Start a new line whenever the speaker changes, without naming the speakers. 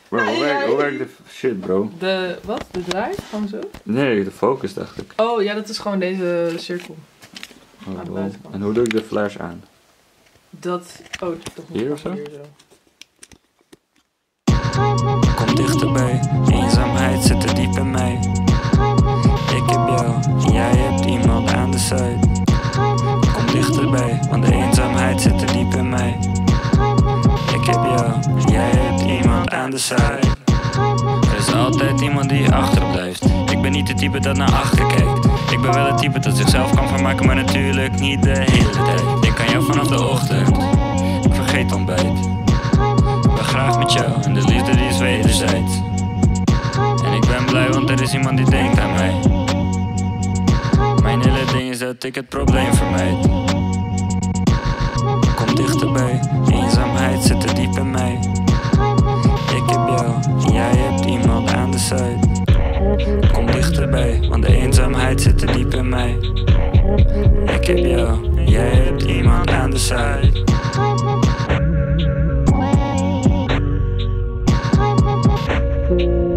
Bro, hoe werkt de shit, bro?
Wat? De draai? Gewoon zo?
Nee, de focus dacht ik.
Oh ja, dat is gewoon deze cirkel.
Oh,
Aan de
wow.
buitenkant.
En hoe doe ik de flash aan?
Dat... Oh, toch nog
Hier of zo?
Hier zo.
Kom dichterbij, eenzaamheid zit er diep in mij. Ik heb jou en jij hebt iemand aan de zijde. Kom dichterbij, want de eenzaamheid zit er diep in mij. Ik heb jou en jij hebt iemand aan de zijde. Er is altijd iemand die achterblijft. Ik ben niet de type dat naar achter kijkt. Ik ben wel het type dat zichzelf kan vermaken, maar natuurlijk niet de hele tijd. Ik kan jou vanaf de ochtend, ik vergeet ontbijt. Ik ben graag met jou en de liefde die is wederzijds. En ik ben blij want er is iemand die denkt aan mij. Mijn hele ding is dat ik het probleem vermijd. Kom dichterbij, eenzaamheid zit er diep in mij. Ik heb jou en jij hebt iemand aan de zijde. Kom dichterbij, want de eenzaamheid zit er diep in mij. Ik heb jou en jij hebt iemand aan de zijde.
Thank you.